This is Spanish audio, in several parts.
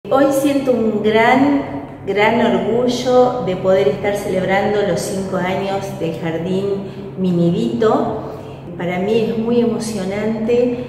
Hoy siento un gran orgullo de poder estar celebrando los 5 años del Jardín Minivito. Para mí es muy emocionante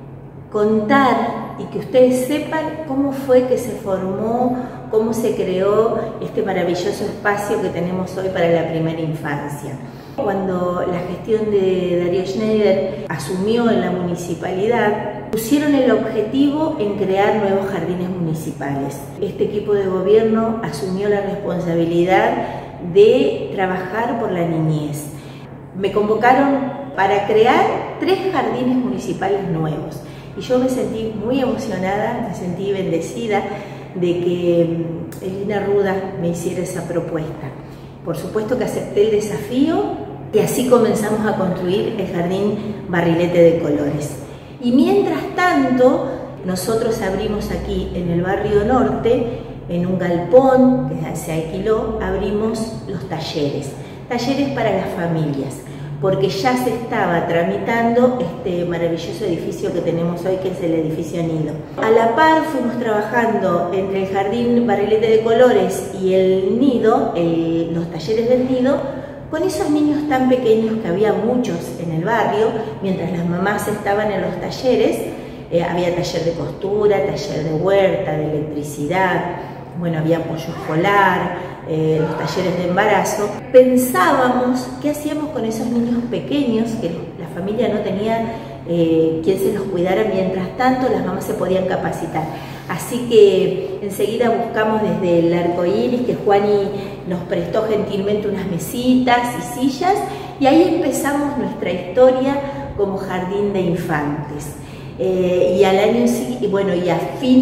contar y que ustedes sepan cómo fue que se formó, cómo se creó este maravilloso espacio que tenemos hoy para la primera infancia. Cuando la gestión de Darío Schneider asumió en la municipalidad, pusieron el objetivo en crear nuevos jardines municipales. Este equipo de gobierno asumió la responsabilidad de trabajar por la niñez. Me convocaron para crear 3 jardines municipales nuevos y yo me sentí muy emocionada, me sentí bendecida de que Elina Ruda me hiciera esa propuesta. Por supuesto que acepté el desafío y así comenzamos a construir el Jardín Barrilete de Colores. Y mientras tanto, nosotros abrimos aquí en el barrio norte, en un galpón que se alquiló, abrimos los talleres para las familias, porque ya se estaba tramitando este maravilloso edificio que tenemos hoy, que es el edificio Nido. A la par fuimos trabajando entre el Jardín Barrilete de Colores y el Nido, los talleres del Nido, con esos niños tan pequeños que había muchos en el barrio. Mientras las mamás estaban en los talleres, había taller de costura, taller de huerta, de electricidad, bueno, había apoyo escolar, los talleres de embarazo. Pensábamos qué hacíamos con esos niños pequeños que la familia no tenía quien se los cuidara, mientras tanto las mamás se podían capacitar. Así que enseguida buscamos desde el Arco Iris, que Juani nos prestó gentilmente unas mesitas y sillas, y ahí empezamos nuestra historia como jardín de infantes. Y al año siguiente, bueno, y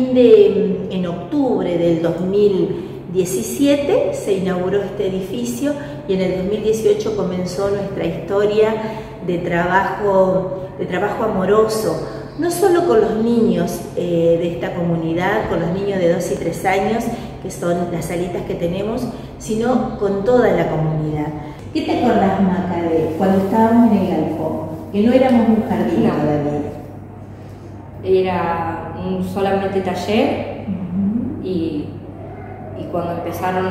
en octubre del 2017 se inauguró este edificio y en el 2018 comenzó nuestra historia de trabajo amoroso, no solo con los niños de esta comunidad, con los niños de 2 y 3 años, que son las salitas que tenemos, sino con toda la comunidad. ¿Qué te acordás, Maca, de cuando estábamos en el galpón? Que no éramos un jardín todavía. Era solamente taller y cuando empezaron,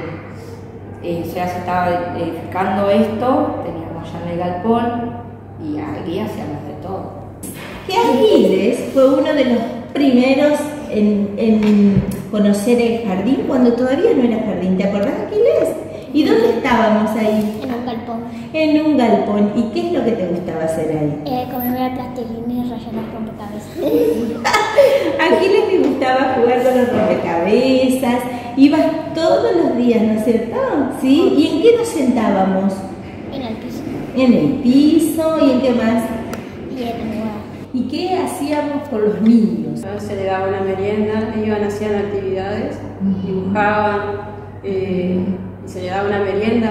se estaba edificando esto, teníamos ya en el galpón y ahí hacíamos de todo. Que Aquiles fue uno de los primeros en conocer el jardín cuando todavía no era jardín. ¿Te acordás, Aquiles? ¿Y dónde estábamos ahí? En un galpón. En un galpón. ¿Y qué es lo que te gustaba hacer ahí? Comer la plastilina y rayar los rompecabezas. A Aquiles le gustaba jugar con los rompecabezas. Ibas todos los días, ¿no es cierto? ¿Sí? ¿Y en qué nos sentábamos? En el piso. En el piso. ¿Y en qué más? Y en el lugar. ¿Y qué hacíamos con los niños? Se le daba una merienda, iban, hacían actividades, dibujaban, y se le daba una merienda.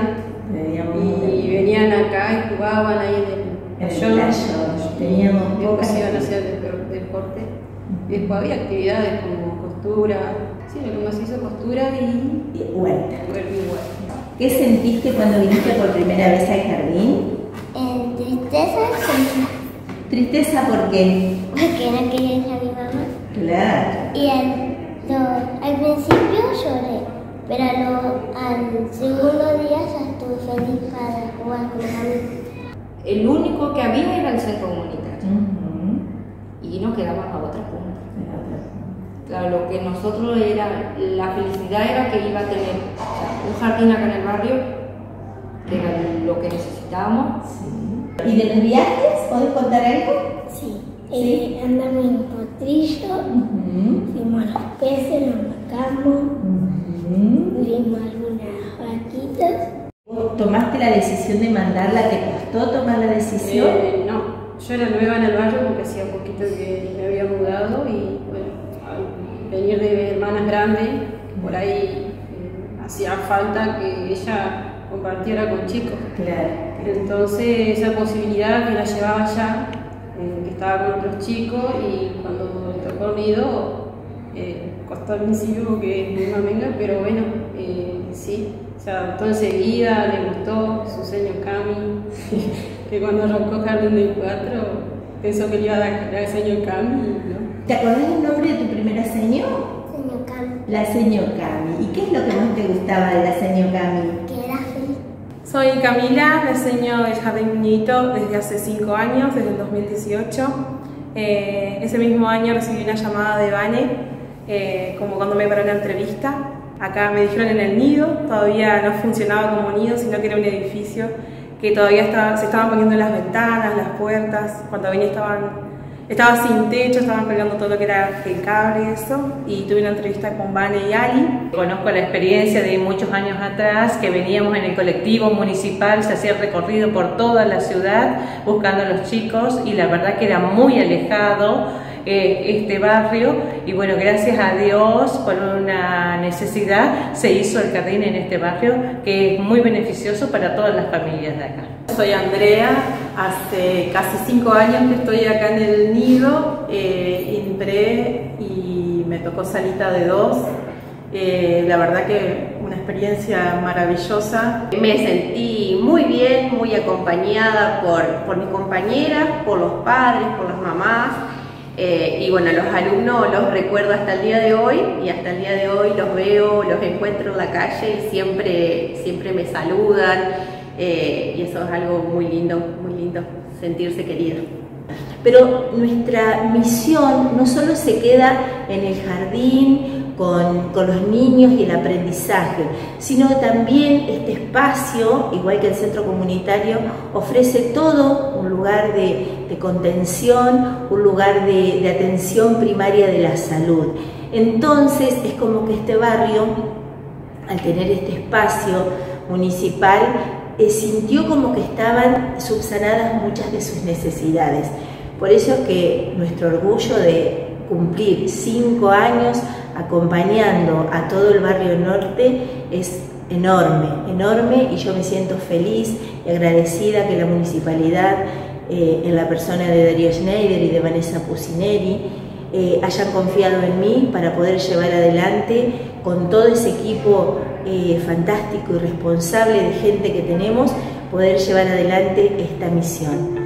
Y venían acá y jugaban ahí en el playón. Teníamos después iban a hacer deporte. Después había actividades como costura, sí, lo que más hizo costura y huerta. ¿Qué sentiste cuando viniste por primera vez al jardín? Tristeza. ¿Tristeza por qué? Porque no quería ir a mi mamá. Claro. Y al principio lloré, pero al segundo día ya estuve feliz para jugar con los amigos. El único que había era el centro comunitario y nos quedamos a otra punta. Claro, lo que nosotros la felicidad era que iba a tener un jardín acá en el barrio, que era lo que necesitábamos. Sí. ¿Y de los viajes? ¿Podés contar algo? Sí. Andamos en potrillo, fuimos a los peces, nos marcamos, vimos algunas vaquitas. ¿Vos tomaste la decisión de mandarla? ¿Te costó tomar la decisión? No, yo era nueva en el barrio porque hacía poquito que me había mudado y bueno, al venir de hermanas grandes, por ahí hacía falta que ella compartiera con chicos. Claro. Entonces esa posibilidad que la llevaba allá, que estaba con otros chicos, y cuando me tocó el nido, costó al principio porque es muy mamenga, pero bueno, sí, se adaptó enseguida, le gustó su seño Cami, que cuando arrancó Jardín del 4 pensó que le iba a dar el seño Cami, ¿no? ¿Te acordás el nombre de tu primera seño? Señor Cami. la señor Cami. ¿Y qué es lo que más te gustaba de la señor Cami? Que era feliz. Soy Camila, diseño el Jardín Minidito desde hace 5 años, desde el 2018. Ese mismo año recibí una llamada de Vane, convocándome para una entrevista. Acá me dijeron en el nido, todavía no funcionaba como nido, sino que era un edificio que todavía se estaban poniendo las ventanas, las puertas. Cuando vine estaba sin techo, estaban colgando todo lo que era el cable y eso, y tuve una entrevista con Vane y Ali. Conozco la experiencia de muchos años atrás, que veníamos en el colectivo municipal, se hacía el recorrido por toda la ciudad buscando a los chicos, y la verdad que era muy alejado este barrio, y bueno, gracias a Dios, por una necesidad, se hizo el jardín en este barrio, que es muy beneficioso para todas las familias de acá. Soy Andrea, hace casi 5 años que estoy acá en el nido, entré y me tocó salita de 2. La verdad que una experiencia maravillosa. Me sentí muy bien, muy acompañada por mis compañeras, por los padres, por las mamás. Y bueno, los alumnos los recuerdo hasta el día de hoy, y hasta el día de hoy los veo, los encuentro en la calle y siempre me saludan, y eso es algo muy lindo, sentirse querido. Pero nuestra misión no solo se queda en el jardín con los niños y el aprendizaje, sino también este espacio, igual que el centro comunitario, ofrece todo un lugar de contención, un lugar de atención primaria de la salud. Entonces es como que este barrio, al tener este espacio municipal, sintió como que estaban subsanadas muchas de sus necesidades. Por eso es que nuestro orgullo de cumplir 5 años acompañando a todo el barrio norte es enorme, y yo me siento feliz y agradecida que la municipalidad, en la persona de Darío Schneider y de Vanessa Pusineri, hayan confiado en mí para poder llevar adelante con todo ese equipo fantástico y responsable de gente que tenemos, poder llevar adelante esta misión.